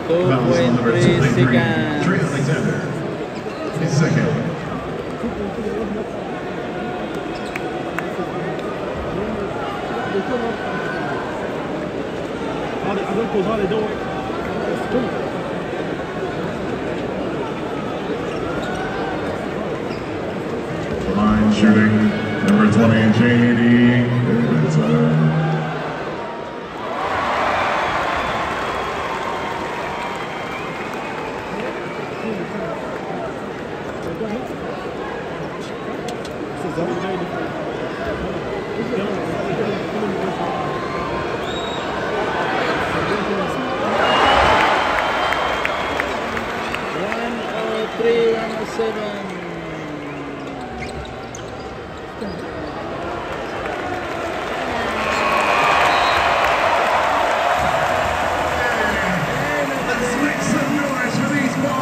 Fouls on number 23, 2.3 Trey seconds. Alexander. His second. Line shooting, number 20, JD. Three, 107.